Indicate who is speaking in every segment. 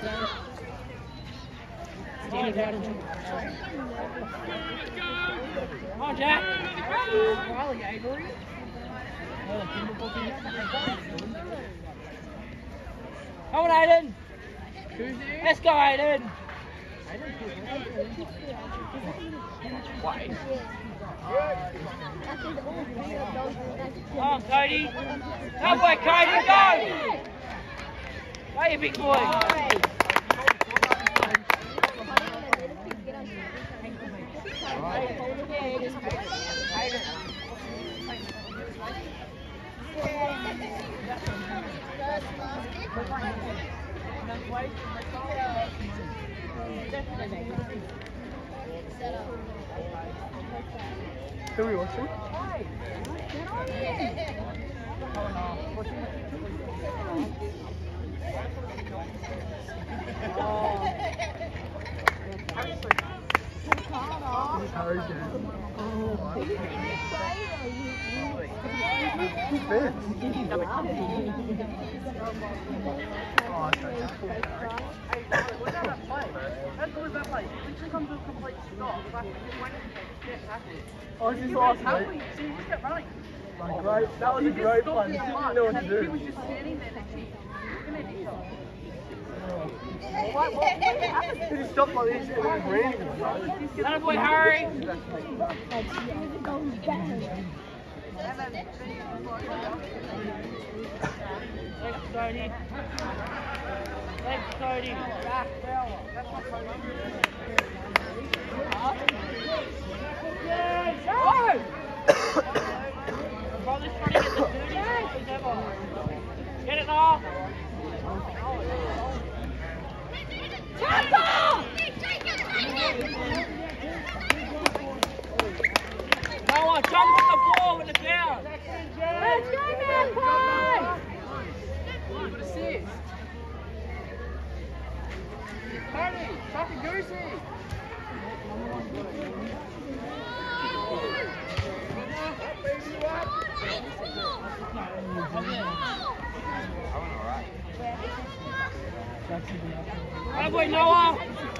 Speaker 1: Come on, Jack.
Speaker 2: Riley Avery.
Speaker 1: Come on, Aiden. Let's go, Aiden. Come on, Cody. Come on, Cody, go! Go, you big boy.
Speaker 3: Who are we watching? Harry Jane. Oh, this is last week.
Speaker 2: So you just kept running.
Speaker 3: Great. That was a great one. You didn't know what to do.
Speaker 2: He was just standing there next to you. Looking at each other.
Speaker 3: He just stopped like this and it was raining.
Speaker 1: Let boy, Harry. Thanks, Cody. Thanks, Cody. Brother's trying to get the dirty ever. Get it off. No one jump on the ball with the ground.
Speaker 4: Let's go, Magpie!
Speaker 2: Good assist. Tony, chuck a goosey.
Speaker 1: Hey, boy, Noah.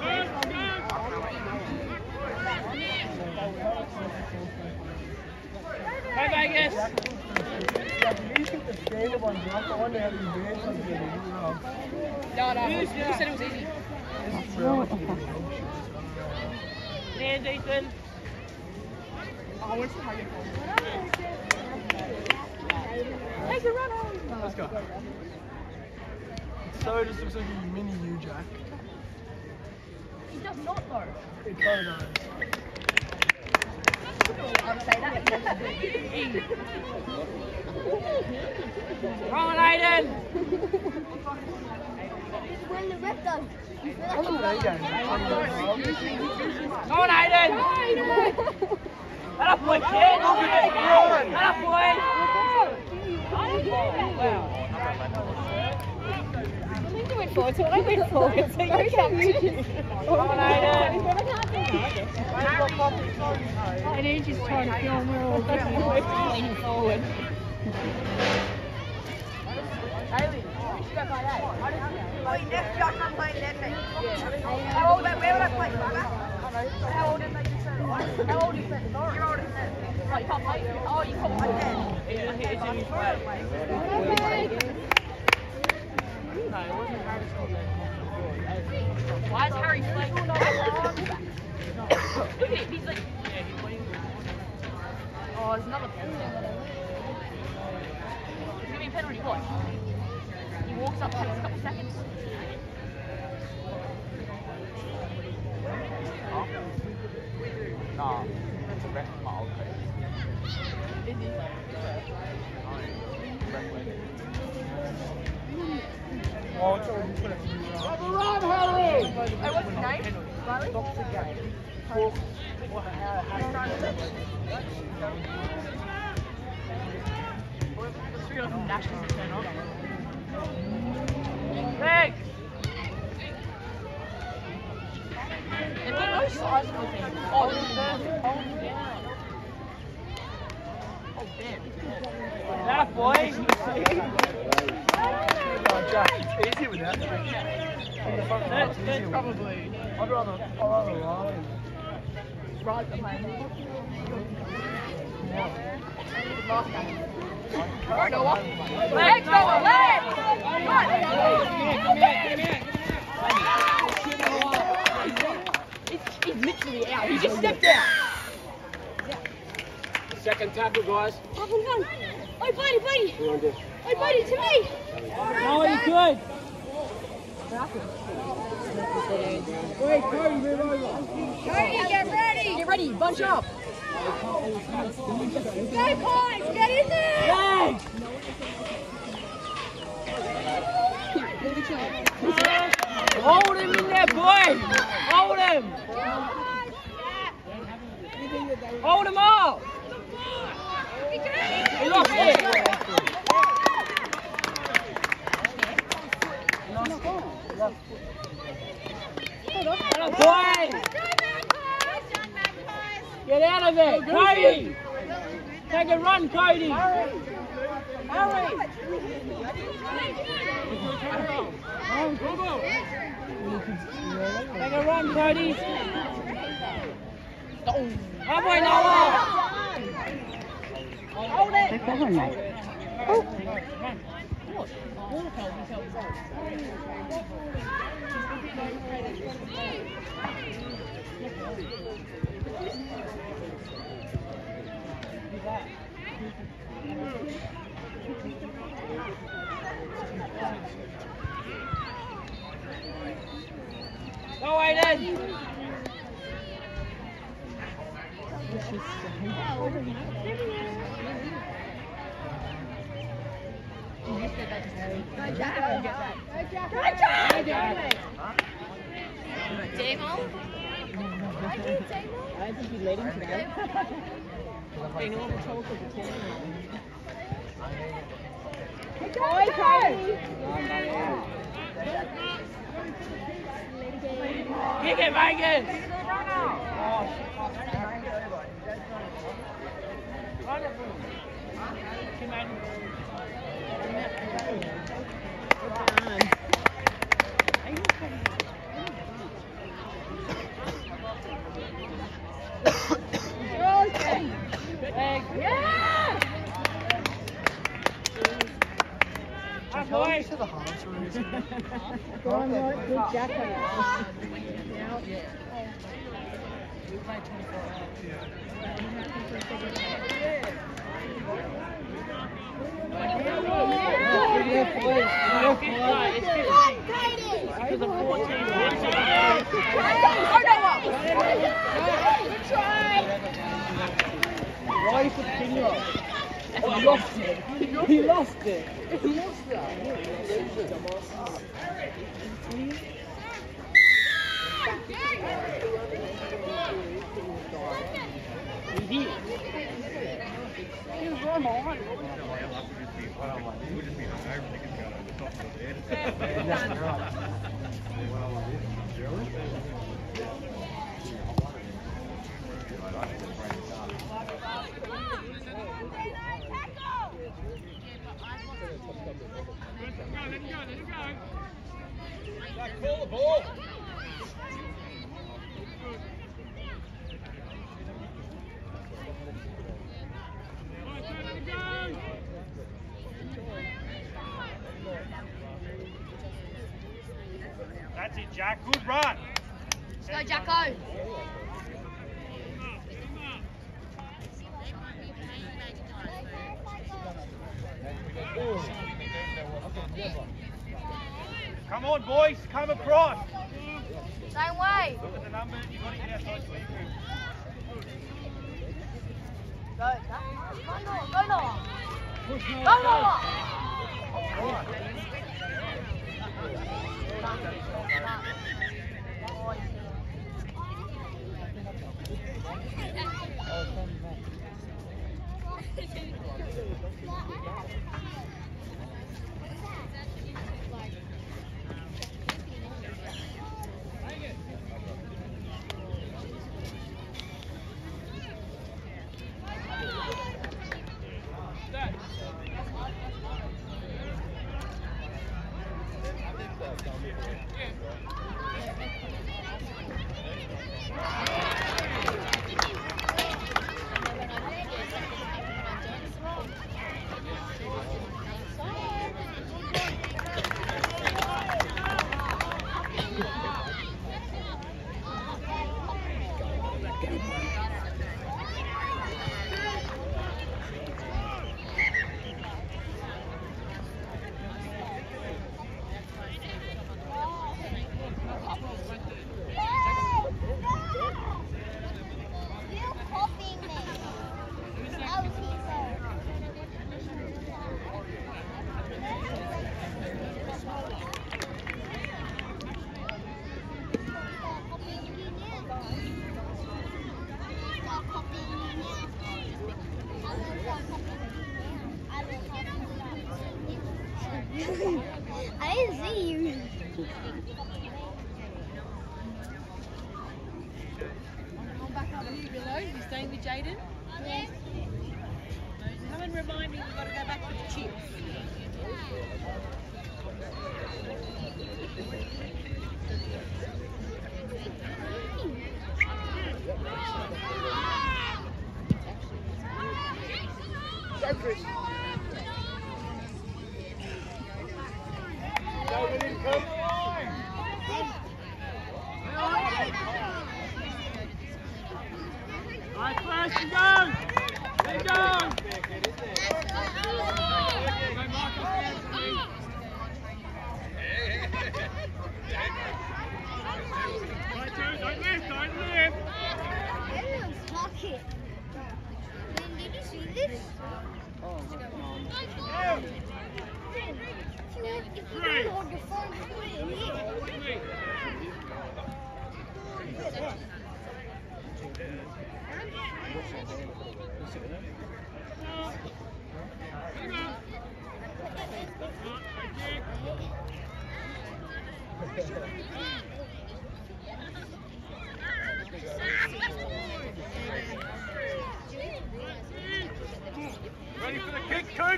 Speaker 1: Hey, Vegas.
Speaker 3: You think the standard one's rough? I wonder how the advanced one's going to be rough.
Speaker 2: No, you said it was easy.
Speaker 3: It's relatively
Speaker 1: Hands, Ethan.
Speaker 2: I want to see how you
Speaker 4: Take a run on!
Speaker 3: Let's go. So just looks like a mini you, Jack.
Speaker 4: He does not though.
Speaker 3: It kind of does.
Speaker 4: I would say that.
Speaker 1: Come on, Aiden.
Speaker 4: When the ref does.
Speaker 3: What's the day game?
Speaker 1: Come on, Aiden. Let up, boy, kid. Let up, boy.
Speaker 4: You went forward, so I went forward, so you can't.
Speaker 1: Come on, Aiden.
Speaker 4: And he's just trying to film we're all leaning forward.
Speaker 5: Wait, next year I can't play netting. How old? Where would I play? How old is that? How old is that? You're older than that. Oh, you can't play? Oh, you can't play then.
Speaker 2: Why is Harry playing? Look at him, he's like... Oh, there's another penalty. It's going to be a penalty, watch. He walks up, takes a couple seconds.
Speaker 6: No, it's a ref from my old place.
Speaker 2: Is he?
Speaker 3: Oh, it's already put it in the
Speaker 2: Hey, what's his name? Riley?
Speaker 3: Stop the game.
Speaker 2: Let's figure out some nationals to turn on.
Speaker 1: Big.
Speaker 2: They've got no size for things. Oh, this is perfect. Oh, damn.
Speaker 1: Let up, boy.
Speaker 3: Oh, Jack. It's easier without that.
Speaker 1: That's
Speaker 2: Probably.
Speaker 3: I'd rather Riley.
Speaker 2: Right behind me. Right, Noah. Legs, Noah, legs! He's literally out. He just stepped out.
Speaker 1: second tackle, guys.
Speaker 4: Up and run. Oi, buddy. Oi, buddy, to me.
Speaker 1: Oh, you good.
Speaker 3: Wait, Cody, move over.
Speaker 4: Cody, get ready.
Speaker 2: Get ready, bunch up.
Speaker 4: Go, boys, get in there.
Speaker 1: Hey! Hold him in there, boy! Hold him! Hold him up! He lost it! Boy! Get out of it! Cody! Take a run, Cody! Hurry! Take a run, Cody! Halfway, Noah! Hold it! Go, Aiden!
Speaker 2: I think he led him to go. They know the total of the team.
Speaker 4: Oi, Cody.
Speaker 1: Kick it, Vegas! Run it, bro. Come on.
Speaker 3: Boys. To the halves room.
Speaker 4: Go on, right, good Jacko.
Speaker 1: Why is the finger up? He lost it. He lost it. He lost that. He did. He was on my line.
Speaker 6: Pull the ball. That's it, Jack. Good run.
Speaker 4: Let's go, Jacko.
Speaker 6: Come on, boys. Come across.
Speaker 4: Same way.
Speaker 6: Look at the number. You've got to get outside to equal.
Speaker 5: Go Noah. Go Noah.
Speaker 7: I didn't see you.
Speaker 2: I'm back up here below. You staying with Jaden?
Speaker 7: Yes.
Speaker 2: Come and remind me we've got to go back for the chips.
Speaker 3: Go, Chris. Go, William, come.
Speaker 1: Right, first and go! There you go! Don't lift, don't lift!
Speaker 7: Everyone's talking. Did you see this? If you don't hold your phone, just put it in here.
Speaker 6: Ready for the kick, coach?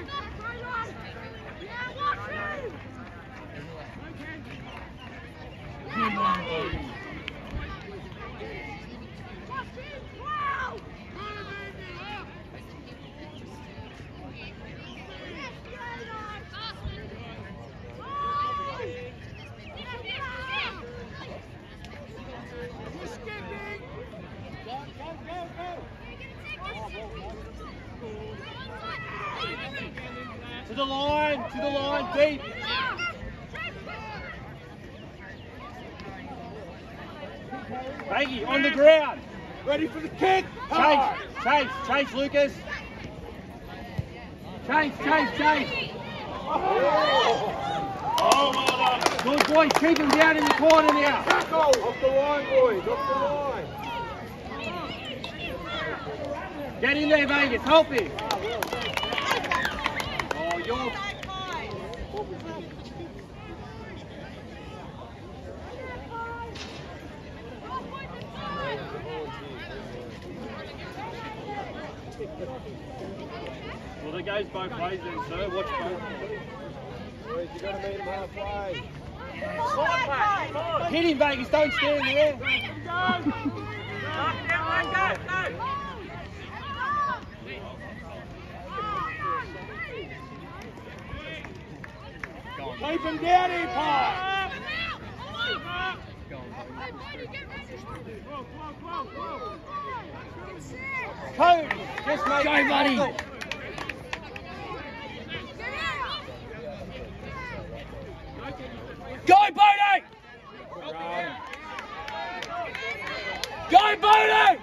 Speaker 6: To the line, deep. Baggy, on the ground. Ready for the kick. Chase, Lucas. Chase. Oh, well done. Good boys, keep him down in the corner now.
Speaker 3: Tackle! Off the line, boys, off the line.
Speaker 6: Get in there, Vegas, help him. Oh, you're... Well, it goes both ways then, sir. Watch both.
Speaker 3: Boys, you gotta meet him halfway.
Speaker 6: Hit him, Vegas, don't stand there.
Speaker 3: Keep him down here, Pie.
Speaker 6: Cody, just make
Speaker 1: Go, buddy. Go, Bodie! Go, Bodie!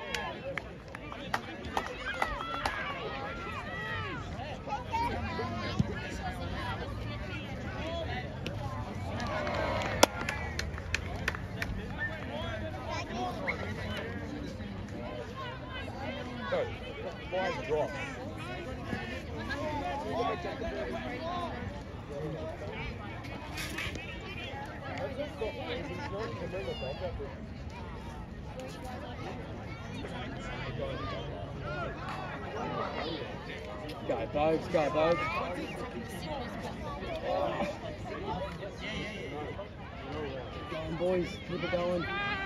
Speaker 6: Go, Bogues. Going, boys, keep it going.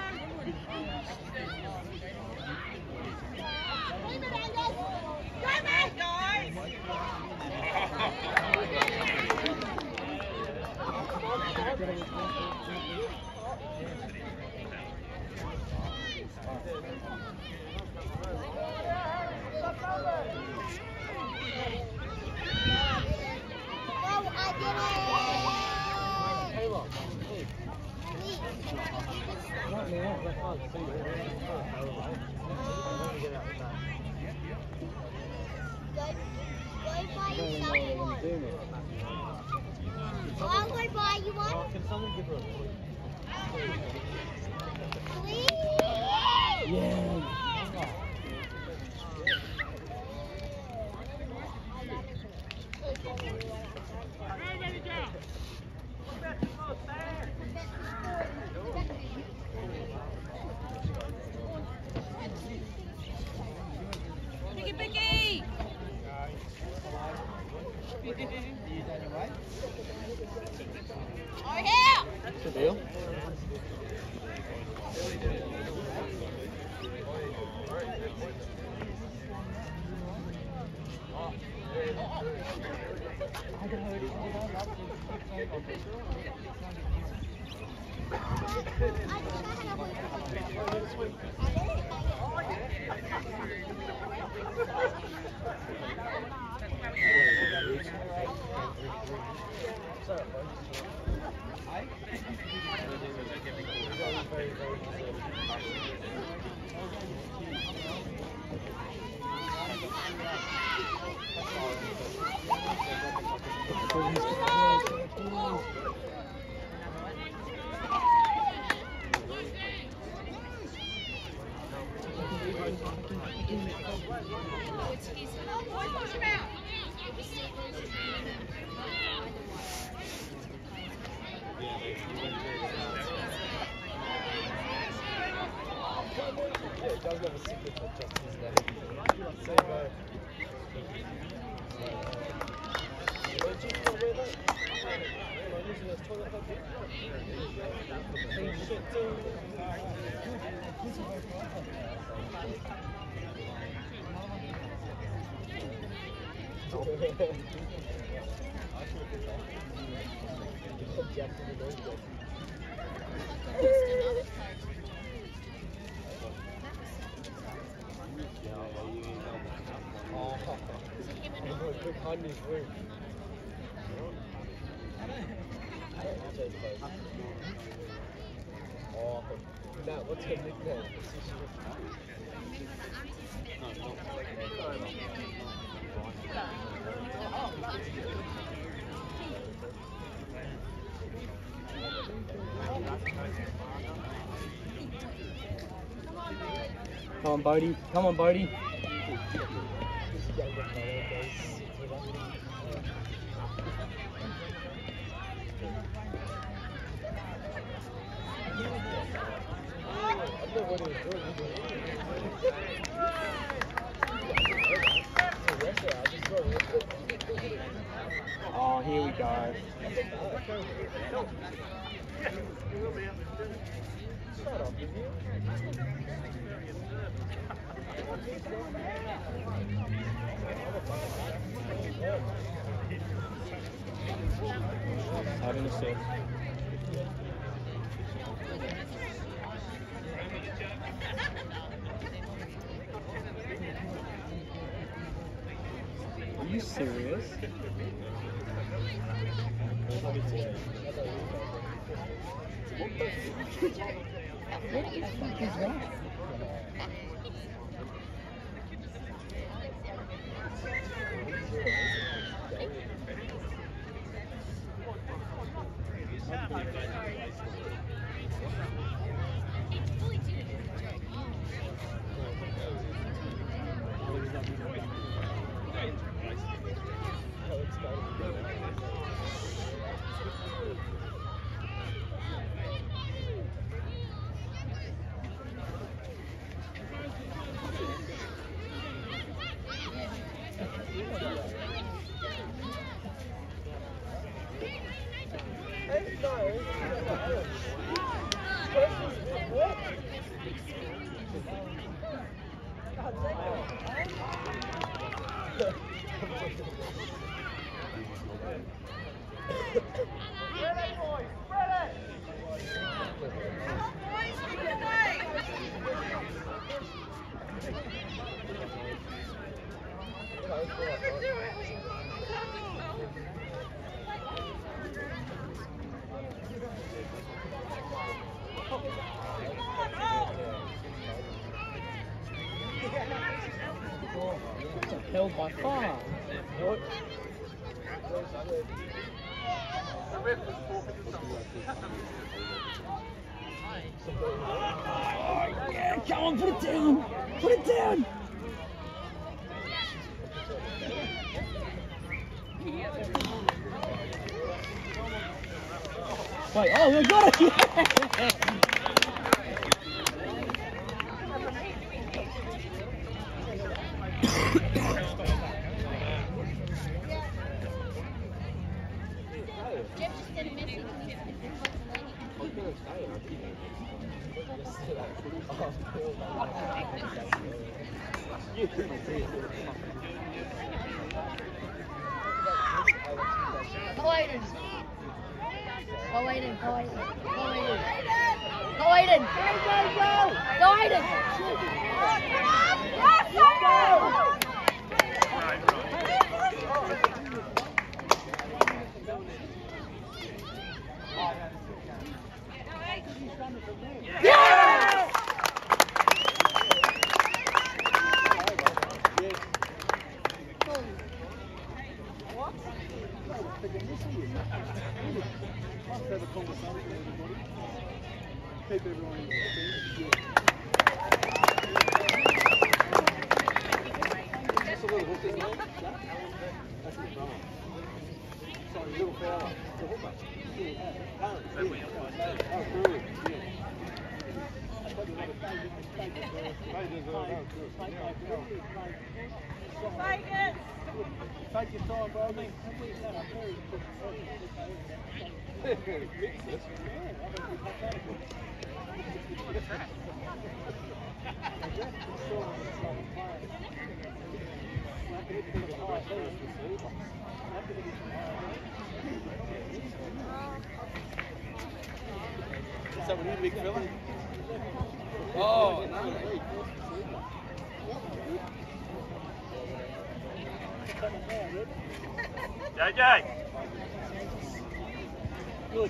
Speaker 7: I'll go buy you one.
Speaker 3: Can someone give her a
Speaker 7: Please?
Speaker 6: Yeah. What's the deal?
Speaker 3: it does have a signature just his name. So, did you not wear that? Am I using this toilet paper? Shit, dude. Oh, now what's her nickname?
Speaker 6: Come on, Bodie. Come on, Bodie. Oh, here we go. Having a sip. Are you serious? What the fuck is that? Held by far. What? Oh, yeah, come on, put it down! Put it down! Wait, oh, we got it! Yeah.
Speaker 7: Go Aiden! Go Aiden! Go Aiden! Go Aiden! Go Aiden! Go Aiden!
Speaker 3: Yes!
Speaker 6: Have a conversation with everybody. Keep everyone in the That's a little hook, isn't it? That's the drama. Sorry, little fella. The hooker. Oh, brilliant. Yeah.
Speaker 3: Take your time, bro.
Speaker 6: Is that what you big fella? Oh, no.
Speaker 1: JJ!
Speaker 3: Good.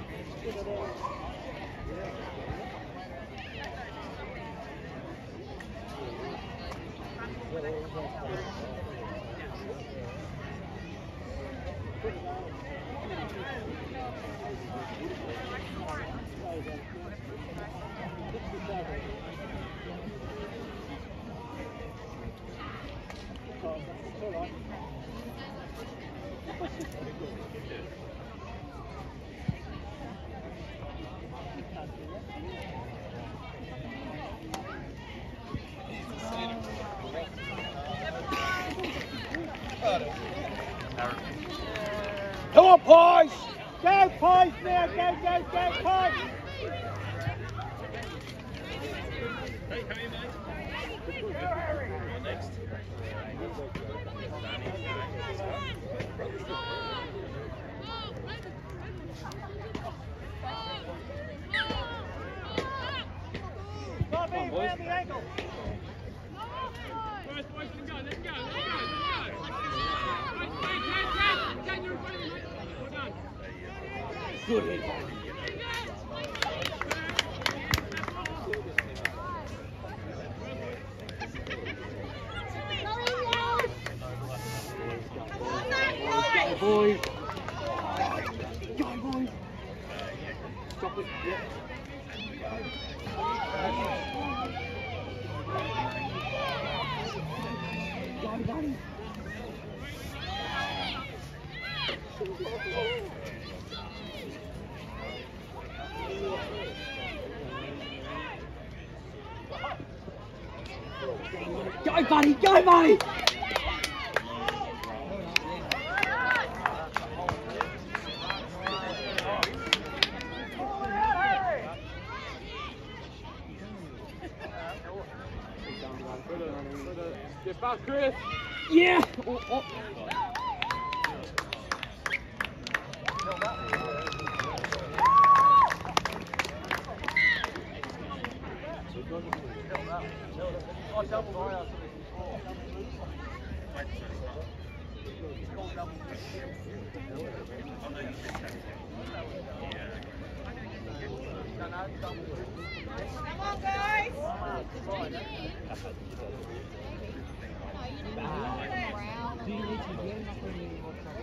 Speaker 3: Come on, Pies! Go, Pies now! Go, Pies! Come on, boys. The ankle. Good hit. Boys. Go, boys. Stop it. Yeah. Go, buddy. Go, buddy. Go, buddy.
Speaker 6: Get back, Chris.
Speaker 3: Yeah. Oh.
Speaker 5: Come on, guys!
Speaker 2: Do you need to get enough when you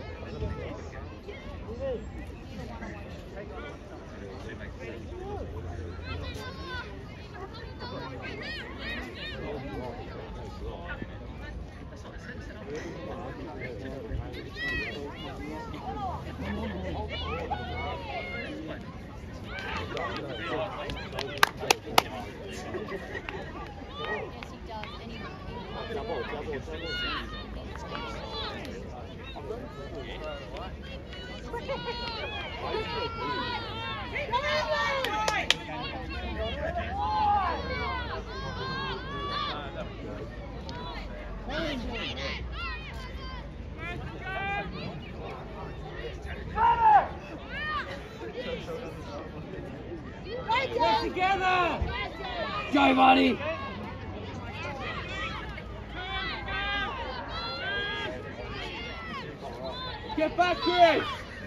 Speaker 3: Get together! Go, buddy! Get back, Chris!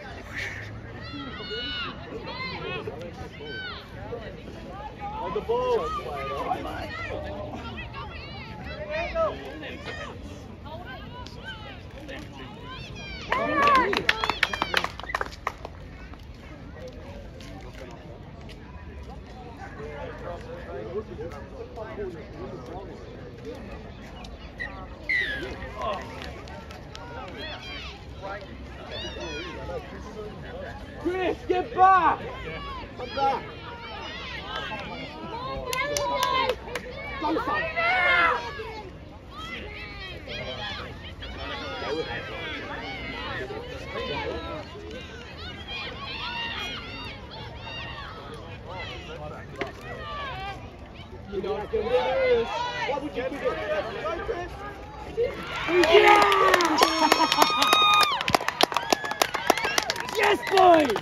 Speaker 6: On the ball.
Speaker 3: Chris, get back!
Speaker 6: Come back. You know what it is. What would you do? Go, Chris.
Speaker 1: Yes, boys!